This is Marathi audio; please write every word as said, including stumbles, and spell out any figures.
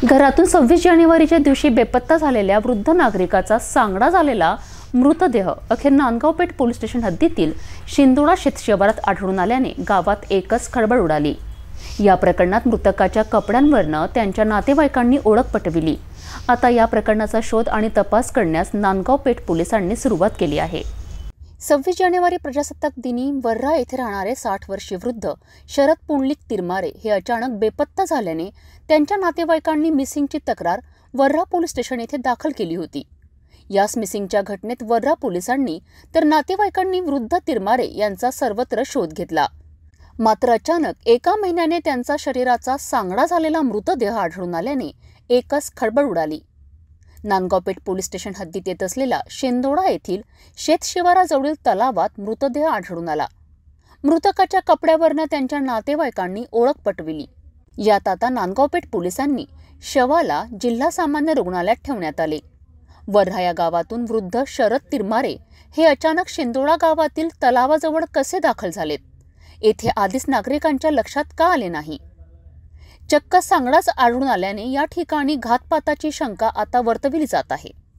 घरातून सव्वीस जानेवारीच्या दिवशी बेपत्ता झालेल्या वृद्ध नागरिकाचा सांगडा झालेला मृतदेह अखेर नांदगाव पेठ पोलीस स्टेशन हद्दीतील शिंदोळा शेतशिवारात आढळून आल्याने गावात एकच खळबळ उडाली। या प्रकरणात मृतकाच्या कपड्यांवरनं त्यांच्या नातेवाईकांनी ओळख पटविली। आता या प्रकरणाचा शोध आणि तपास करण्यास नांदगाव पेठ पोलिसांनी सुरुवात केली आहे। सव्वीस जानेवारी प्रजासत्ताक दिनी वर्रा येथे राहणारे साठ वर्षीय वृद्ध शरद पुंडलिक तिरमारे हे अचानक बेपत्ता झाल्याने त्यांच्या नातेवाईकांनी मिसिंगची तक्रार वर्रा पोलीस स्टेशन येथे दाखल केली होती। याच मिसिंगच्या घटनेत वर्रा पोलिसांनी तर नातेवाईकांनी वृद्ध तिरमारे यांचा सर्वत्र शोध घेतला। मात्र अचानक एका महिन्याने त्यांचा शरीराचा सांगडा झालेला मृतदेह आढळून आल्याने एकच खळबळ उडाली। नांदगाव पेठ पोलीस स्टेशन हद्दीत येत असलेल्या शेंदोळा येथील शेतशिवाराजवळील तलावात मृतदेह आढळून आला। मृतकाच्या कपड्यावरनं त्यांच्या नातेवाईकांनी ओळख पटविली। यात आता नांदगाव पेठ पोलिसांनी शवाला जिल्हा सामान्य रुग्णालयात ठेवण्यात आले। वर्धा या गावातून वृद्ध शरद तिरमारे हे अचानक शेंदोळा गावातील तलावाजवळ कसे दाखल झालेत, येथे आधीच नागरिकांच्या लक्षात का आले नाही। चक्क सांगडाच आढळून आल्याने या ठिकाणी घातपाताची शंका आता वर्तविली जात आहे।